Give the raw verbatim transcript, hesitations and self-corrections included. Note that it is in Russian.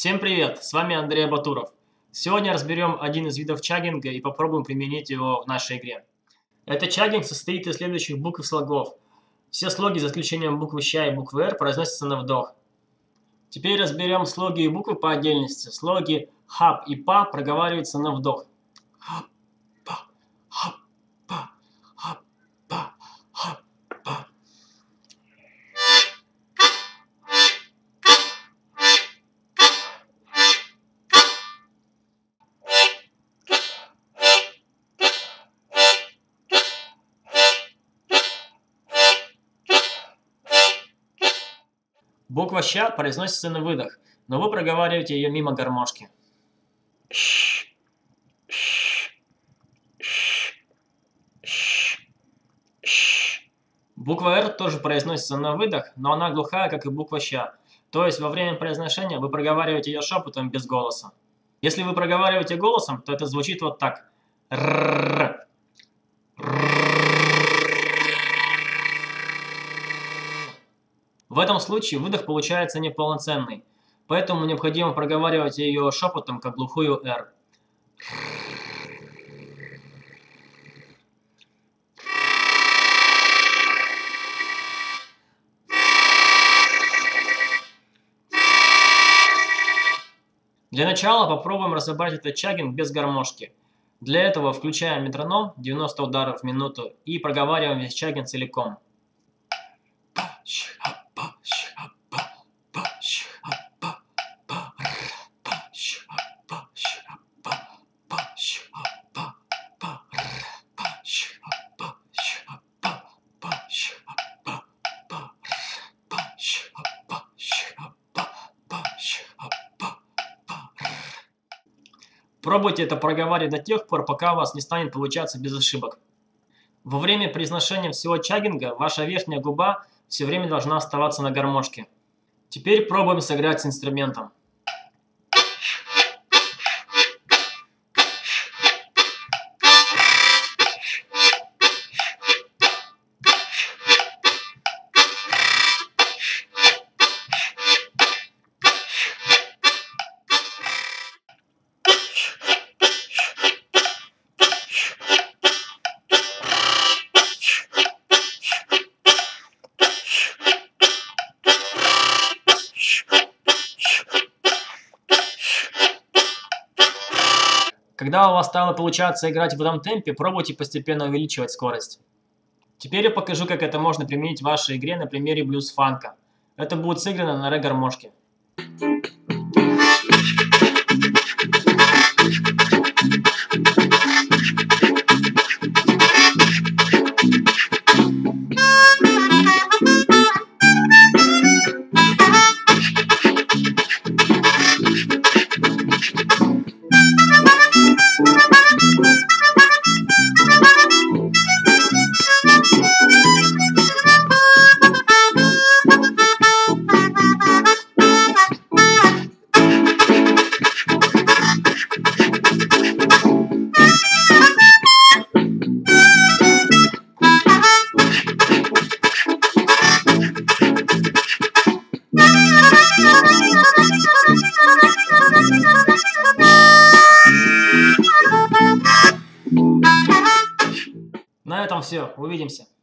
Всем привет, с вами Андрей Батуров. Сегодня разберем один из видов чаггинга и попробуем применить его в нашей игре. Этот чаггинг состоит из следующих букв и слогов. Все слоги, за исключением буквы ща и буквы р, произносятся на вдох. Теперь разберем слоги и буквы по отдельности. Слоги хап и па проговариваются на вдох. Хап, па, хап, па, хап, па, хап, па. Буква ща произносится на выдох, но вы проговариваете ее мимо гармошки. Буква р тоже произносится на выдох, но она глухая, как и буква ща. То есть во время произношения вы проговариваете ее шепотом без голоса. Если вы проговариваете голосом, то это звучит вот так. Р-р-р. В этом случае выдох получается неполноценный, поэтому необходимо проговаривать ее шепотом, как глухую «р». Для начала попробуем разобрать этот чаггинг без гармошки. Для этого включаем метроном девяносто ударов в минуту и проговариваем весь чаггинг целиком. Пробуйте это проговаривать до тех пор, пока у вас не станет получаться без ошибок. Во время произношения всего чаггинга ваша верхняя губа все время должна оставаться на гармошке. Теперь пробуем сыграть с инструментом. Когда у вас стало получаться играть в этом темпе, пробуйте постепенно увеличивать скорость. Теперь я покажу, как это можно применить в вашей игре на примере блюз-фанка. Это будет сыграно на ре-гармошке. На этом все. Увидимся.